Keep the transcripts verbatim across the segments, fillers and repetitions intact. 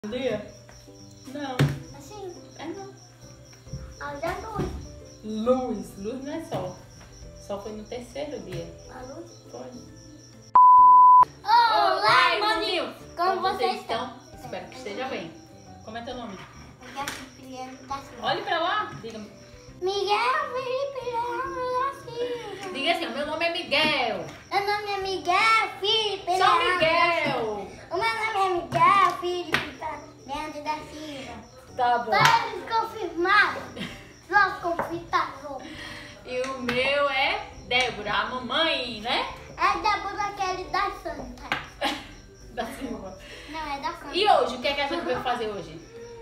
Dia? Não. Assim? É não. Olha a luz. Luz. Luz não é sol. Sol foi no terceiro dia. A luz? Foi. Olá, irmãozinho. irmãozinho. Como vocês estão? Espero que esteja bem. Como é teu nome? Miguel Felipe da Silva. Olhe pra lá. Diga, Miguel Felipe da Silva. diga assim, meu nome é Miguel. Meu nome é Miguel Felipe Sou Leandro da Miguel. Silva. O meu nome é Miguel Felipe Leandro da Silva. Tá bom. Para confirmado. Só confirmado. E o meu é Débora, a mamãe, né? É Débora Kelly da Santa. Da Silva. Não, é da Santa. E hoje, o que é que a gente vai fazer hoje?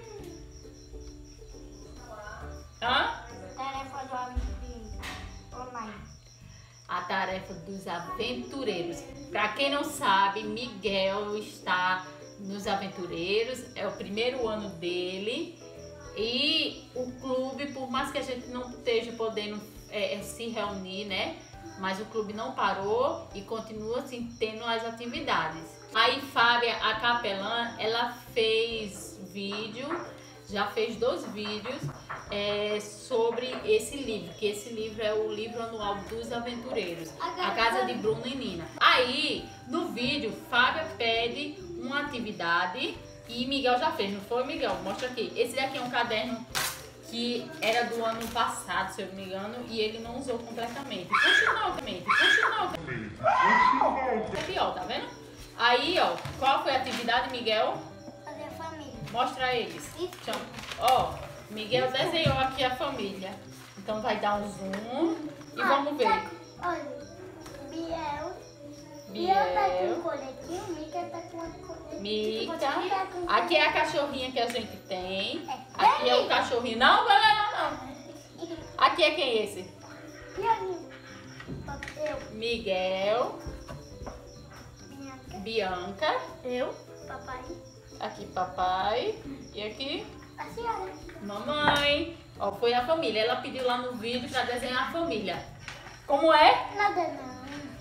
Hã? Tarefa do aventureiro online. A tarefa dos aventureiros. Para quem não sabe, Miguel está nos aventureiros, é o primeiro ano dele e o clube, por mais que a gente não esteja podendo é, se reunir, né? Mas o clube não parou e continua assim tendo as atividades. Aí Fábia, a capelã, ela fez vídeo, já fez dois vídeos é, sobre esse livro, que esse livro é o livro anual dos aventureiros, A Casa de Bruno e Nina. Aí, no vídeo, Fábia pede uma atividade e Miguel já fez, não foi, Miguel? Mostra aqui. Esse daqui é um caderno que era do ano passado, se eu não me engano, e ele não usou completamente. Puxa não, também. Puxa não. É pior, tá vendo? Aí, ó, qual foi a atividade, Miguel? Fazer a família. Mostra a eles. Isso. Chama. Ó, Miguel desenhou aqui a família. Então vai dar um zoom e vamos ver. Olha, Biel. Biel Biel. tá com um coletinho, Mica tá com um coletinho. Mica. Você tá com um Aqui é a cachorrinha que a gente tem. É. Aqui é o cachorrinho. Não, vai lá, não. Aqui é quem é esse? coletinho. Eu. Miguel, Bianca. Bianca. Eu. Papai. Aqui papai. E aqui A senhora. mamãe. Ó, foi a família. Ela pediu lá no vídeo pra desenhar a família. Como é? Nada não.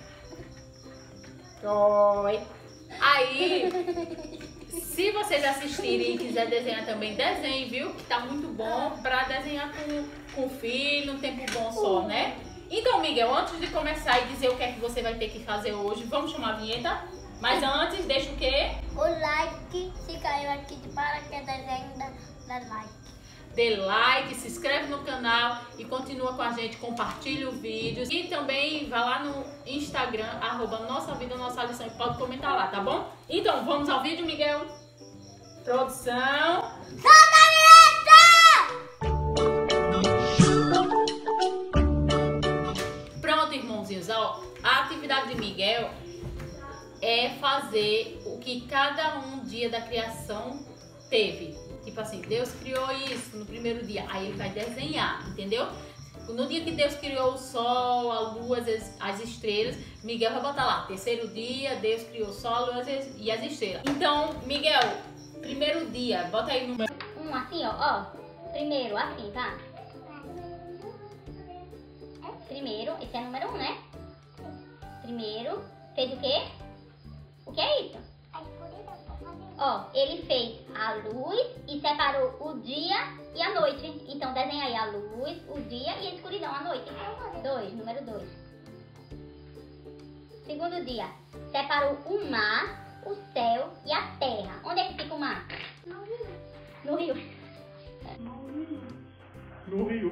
Oi. Aí, se vocês assistirem e quiser desenhar também, desenhe, viu? Que tá muito bom pra desenhar com, com o filho, um tempo bom só, né? Então, Miguel, antes de começar e dizer o que é que você vai ter que fazer hoje, vamos chamar a vinheta? Mas antes, deixa o quê? O like, se caiu aqui de paraquedas ainda, dá like. Dê like, se inscreve no canal e continua com a gente, compartilha o vídeo. E também vai lá no Instagram, arroba Nossa Vida, Nossa Lição e pode comentar lá, tá bom? Então, vamos ao vídeo, Miguel? Produção. Solta a Pronto, irmãozinhos, ó, a atividade de Miguel é fazer o que cada um dia da criação teve. Tipo assim, Deus criou isso no primeiro dia, aí ele vai desenhar, entendeu? No dia que Deus criou o sol, a lua, as, as estrelas, Miguel vai botar lá, terceiro dia, Deus criou o sol, a lua e as estrelas. Então, Miguel, primeiro dia, bota aí no... Um assim, ó, ó. Primeiro, assim, tá? Primeiro, esse é o número um, né? Primeiro, fez o quê? O que é isso? Ó, ele fez a luz e separou o dia e a noite. Então desenha aí a luz, o dia e a escuridão, a noite. Dois, número dois. Segundo dia, separou o mar, o céu e a terra. Onde é que fica o mar? No rio. No rio.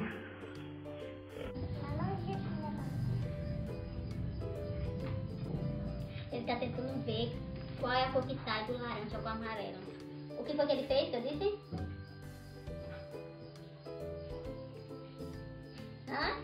Ele está tentando ver qual é a cor que sai do laranja com o amarelo. O que foi que ele fez, que eu disse? Hã?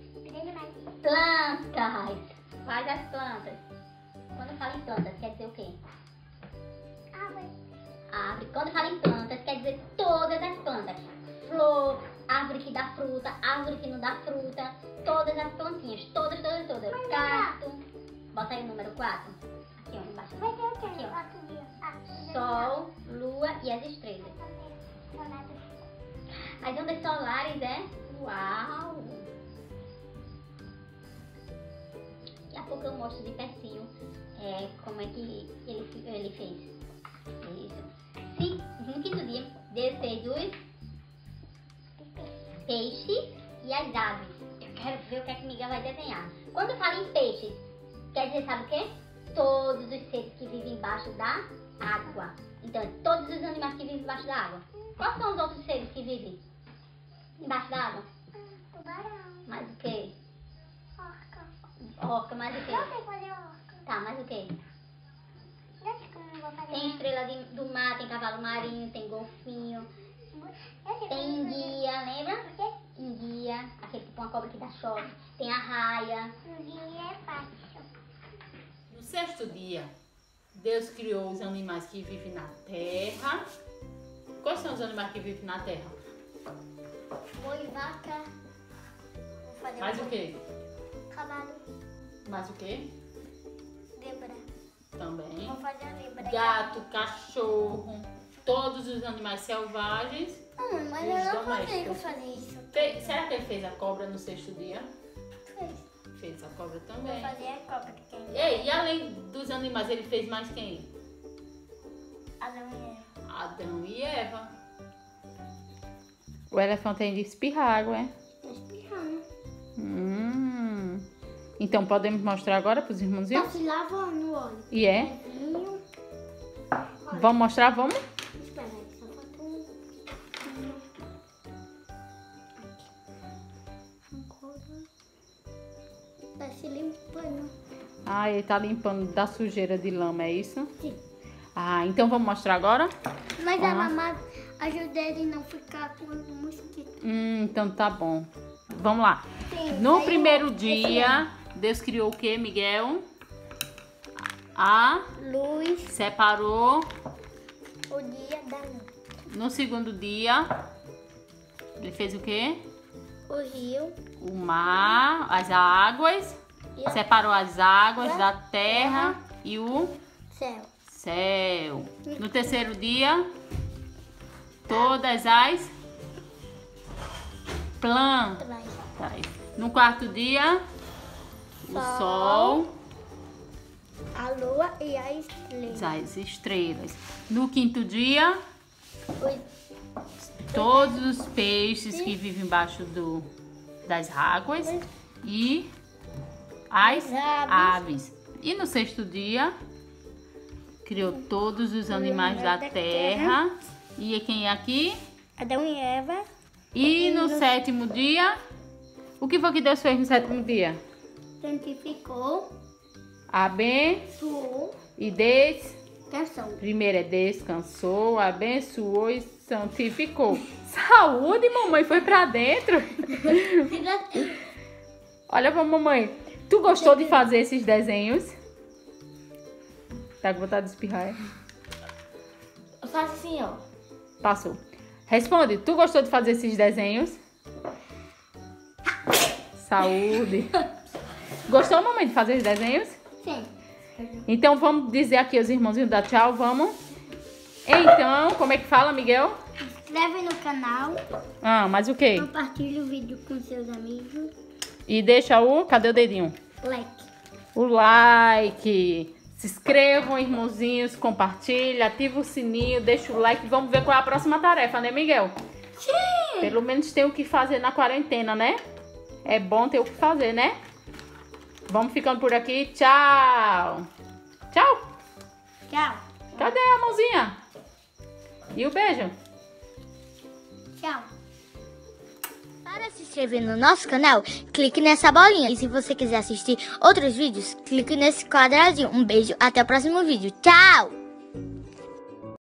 Plantas. Faz as plantas. Quando fala em plantas, quer dizer o quê? Árvore. Árvore. Quando fala em plantas, quer dizer todas as plantas. Flor, árvore que dá fruta, árvore que não dá fruta. Todas as plantinhas. Todas, todas, todas. Cacto. Bota aí o número quatro. Aqui, ó, embaixo. Vai ter o quê? Aqui, ó. Sol, lua e as estrelas. As ondas solares é? Uau! Daqui a pouco eu mostro de pertinho é, como é que ele, ele fez. Isso. Se Deus fez os peixes e as aves. Eu quero ver o que é que Miguel vai desenhar. Quando fala em peixes, quer dizer, sabe o quê? Todos os seres que vivem embaixo da água. Então, todos os animais que vivem embaixo da água. Quais são os outros seres que vivem embaixo da água? Tubarão. Mais o quê? Orca. Orca, mais o quê? Eu sei fazer orca. Tá, mais o quê? Eu sei como eu vou fazer. Tem estrela de- do mar, tem cavalo marinho, tem golfinho, Eu sei tem como eu vou enguia, lembra? fazer. Porque Enguia, aquele tipo uma cobra que dá choque. Tem a raia. no dia é fácil. No sexto dia, Deus criou os animais que vivem na terra. Quais são os animais que vivem na terra? Boi, vaca. Vou fazer Mais um o quê? cavalo. Mais o quê? Zebra. Também. Vou fazer a zebra. Gato, cachorro, todos os animais selvagens. Hum, mas Os eu não domésticos. consigo fazer isso. Fe- Será que ele fez a cobra no sexto dia? Fez. Fez a cobra Vou também. fazer a cobra que tem. Ei, e além dos animais, ele fez mais quem? Adão e Eva. Adão e Eva. O elefante ainda espirra água, é? Tô espirrando. Hum. Então podemos mostrar agora para os irmãozinhos? Tá se lavando, olha. E é? Vinho. Vamos mostrar? Vamos? Espera aí, só falta um. Tá se limpando. Ah, ele tá limpando da sujeira de lama, é isso? Sim. Ah, então vamos mostrar agora? Mas Ah. a mamãe ajuda ele a não ficar com o mosquito. Hum, então tá bom. Vamos lá. Sim, No aí primeiro o- dia, Deus criou o que, Miguel? A Luz, separou. o dia da noite. No segundo dia, ele fez o quê? O rio O mar, as águas. e o Separou as águas da terra e o céu. céu. No terceiro dia, todas as plantas. No quarto dia, o Sol. sol, A lua e a estrela. as estrelas. No quinto dia, Os todos os peixes que vivem embaixo do, das águas e as As aves. aves. E no sexto dia, criou todos os animais da terra. E quem é aqui? Adão e Eva. E no sétimo dia, o que foi que Deus fez no sétimo dia? Santificou Abençoou sua e des... canção. Primeiro é descansou, abençoou e santificou. Saúde, mamãe, foi pra dentro. Olha pra mamãe. Tu gostou de fazer esses desenhos? Tá com vontade de espirrar, é? Eu faço assim, ó. Passou. Responde, tu gostou de fazer esses desenhos? Saúde. Gostou, mamãe, de fazer os desenhos? Sim. Então vamos dizer aqui aos irmãozinhos da tchau, vamos? Então, como é que fala, Miguel? Se inscreve no canal, Ah, mas o quê? compartilha o vídeo com seus amigos. E deixa o... Cadê o dedinho? Like. O like. Se inscrevam, irmãozinhos, compartilha, ativa o sininho, deixa o like. Vamos ver qual é a próxima tarefa, né, Miguel? Sim. Pelo menos tem o que fazer na quarentena, né? É bom ter o que fazer, né? Vamos ficando por aqui. Tchau. Tchau. Tchau. Cadê a mãozinha? E o beijo? Tchau. Para se inscrever no nosso canal, clique nessa bolinha. E se você quiser assistir outros vídeos, clique nesse quadradinho. Um beijo, até o próximo vídeo. Tchau!